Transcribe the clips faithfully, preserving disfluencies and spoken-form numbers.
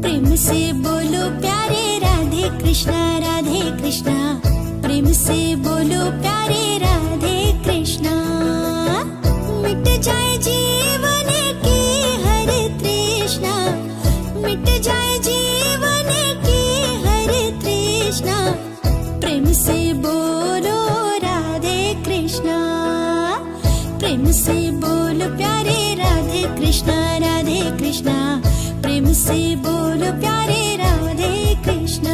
प्रेम से बोलो प्यारे राधे कृष्णा राधे कृष्णा, प्रेम से बोलो प्यारे राधे कृष्णा। मिट जाए जीवन की हर तृष्णा, मिट जाए जीवन की हर तृष्णा, प्रेम से बोलो राधे कृष्णा। प्रेम से बोलो प्यारे राधे कृष्णा राधे कृष्णा, प्रेम से बोलो प्यारे राधे कृष्णा।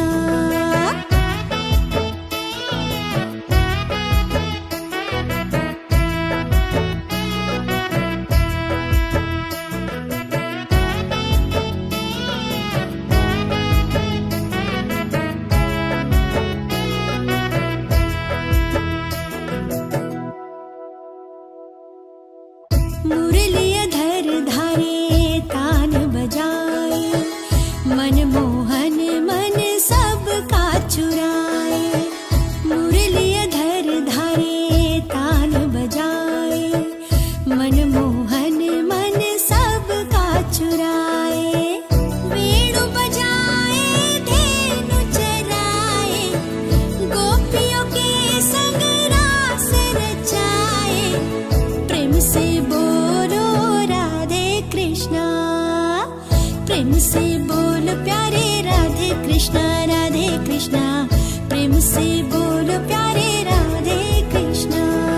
मुरलीधर धारे तान बजाए, मनमोहन मन सबका चुराए। मुरलीधर धारे तान बजाए, मनमोहन मन सबका चुराए। वेणु बजाए धेनु चराए, गोपियों के संग रास रचाए। प्रेम से बोलो राधे कृष्णा, प्रेम से बोलो प्यारे राधे कृष्णा राधे कृष्णा, प्रेम से बोलो प्यारे राधे कृष्णा।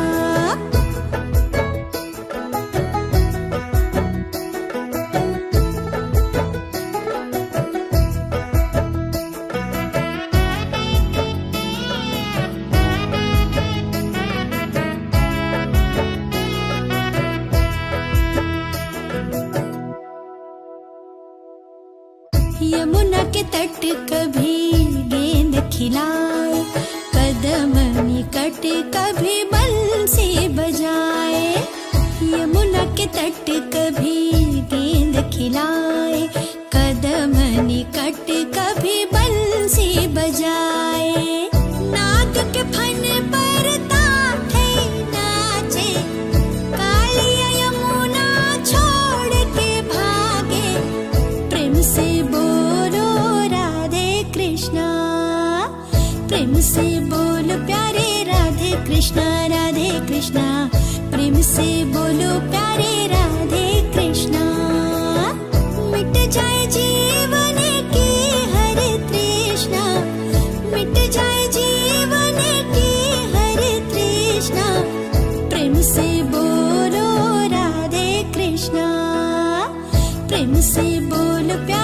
यमुना के तट कभी गेंद खिलाए, कदम निकट कभी बंसी बजाए। यमुना के तट कभी गेंद खिलाए, कदम निकट कभी बंसी बजाए। नाग के फन पर ताठे नाचे, कालिया यमुना छोड़ के भागे। प्रेम से बोलो राधे कृष्णा, प्रेम से बोलो प्यारे राधे कृष्णा राधे कृष्णा, प्रेम से बोलो प्यारे राधे कृष्णा। मिट जाए जीवन की हर तृष्णा, मिट जाए जीवन की हर तृष्णा, प्रेम से बोलो राधे कृष्णा। प्रेम से बोलो प्यारे